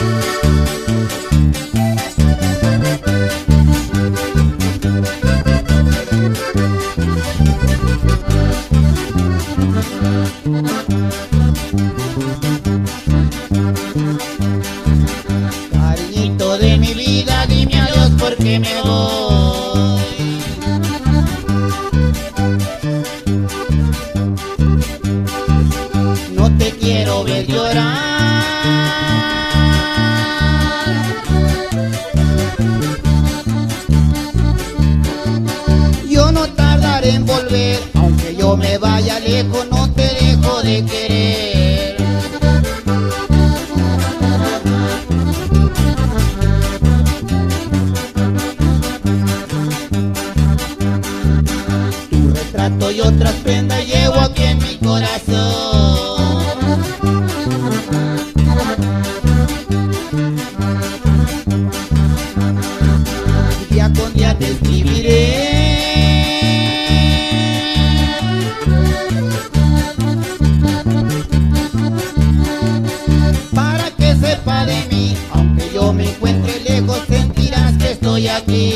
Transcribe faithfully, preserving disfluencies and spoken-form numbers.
Cariñito de mi vida, dime adiós porque me voy. No te quiero ver llorar. Yo no tardaré en volver, aunque yo me vaya lejos, no te dejo de querer. Tu retrato y otras prendas llevo aquí en mi corazón. Día con día te escribiré para que sepa de mí. Aunque yo me encuentre lejos, sentirás que estoy aquí.